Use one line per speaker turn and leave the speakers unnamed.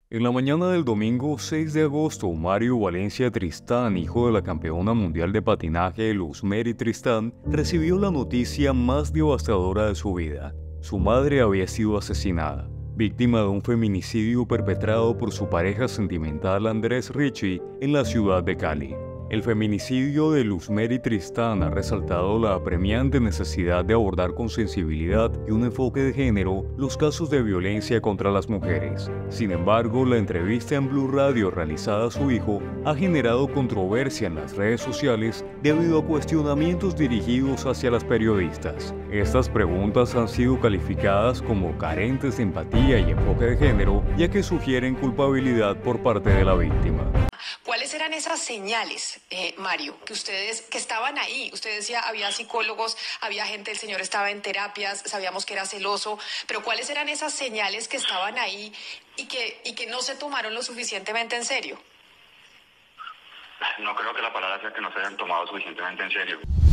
En la mañana del domingo 6 de agosto, Mario Valencia Tristán, hijo de la campeona mundial de patinaje Luzmeri Tristán, recibió la noticia más devastadora de su vida. Su madre había sido asesinada, víctima de un feminicidio perpetrado por su pareja sentimental Andrés Ricci en la ciudad de Cali. El feminicidio de Luzmeri Tristán ha resaltado la apremiante necesidad de abordar con sensibilidad y un enfoque de género los casos de violencia contra las mujeres. Sin embargo, la entrevista en Blue Radio realizada a su hijo ha generado controversia en las redes sociales debido a cuestionamientos dirigidos hacia las periodistas. Estas preguntas han sido calificadas como carentes de empatía y enfoque de género, ya que sugieren culpabilidad por parte de la víctima.
¿Cuáles eran esas señales, Mario, que ustedes, que estaban ahí? Usted decía, había psicólogos, había gente, el señor estaba en terapias, sabíamos que era celoso, pero ¿cuáles eran esas señales que estaban ahí y que no se tomaron lo suficientemente en serio?
No creo que la palabra sea que no se hayan tomado suficientemente en serio.